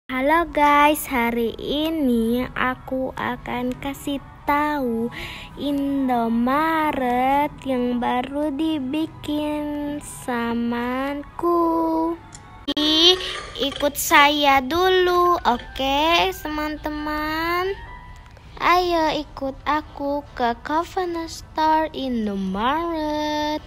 Halo guys, hari ini aku akan kasih tahu Indomaret yang baru dibikin samanku. Ikut saya dulu, oke teman-teman? Ayo ikut aku ke Convenience Store Indomaret.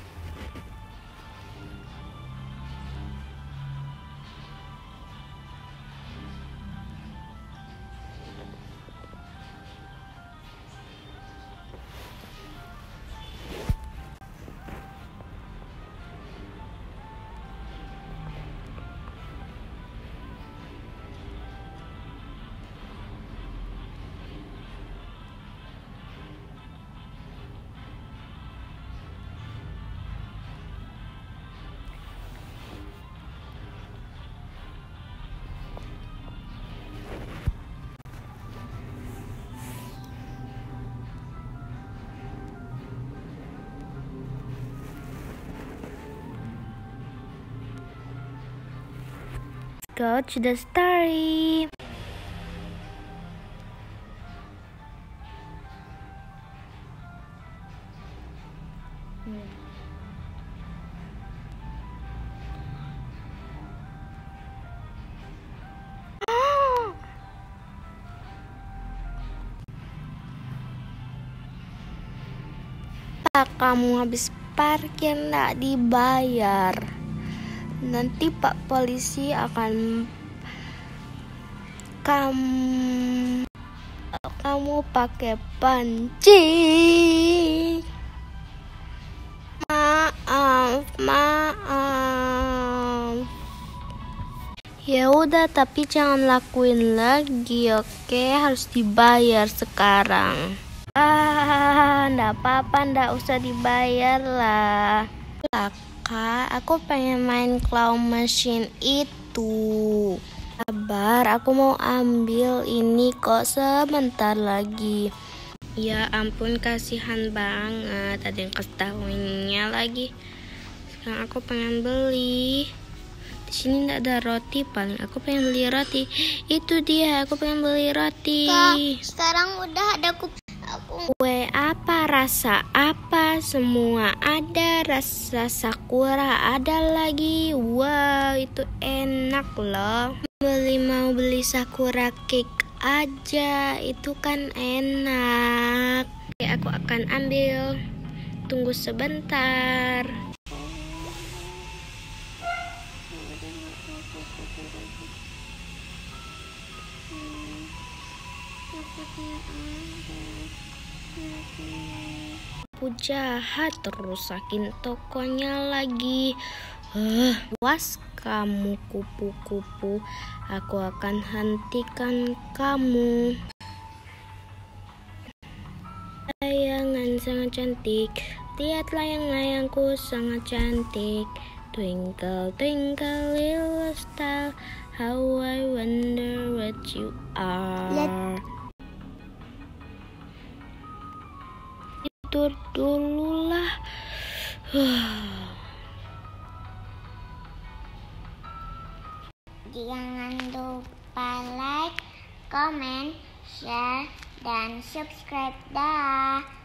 Go to the story. Kamu habis parkir nggak dibayar, nanti Pak Polisi akan kamu pakai panci. Maaf. Ya udah, tapi jangan lakuin lagi, oke? Harus dibayar sekarang. Nggak apa-apa, nggak usah dibayar lah. Kak, aku pengen main claw machine itu. Sabar, aku mau ambil ini kok sebentar lagi. Ya ampun, kasihan banget. Ada yang ketahuinya lagi. Sekarang aku pengen beli. Di sini nggak ada roti, paling aku pengen beli roti. Itu dia, aku pengen beli roti. Kak, sekarang udah ada Kue apa, rasa apa, semua ada. Rasa sakura ada lagi. Wow, itu enak loh. Mau beli sakura cake aja, itu kan enak. Oke, aku akan ambil. Tunggu sebentar. Aku jahat, rusakin tokonya lagi. Was kamu kupu-kupu, aku akan hentikan kamu. Layangan sangat cantik, lihat layang-layangku sangat cantik. Twinkle twinkle little star, how I wonder what you are. Tidur dulu lah. Jangan lupa like, comment, share, dan subscribe dah.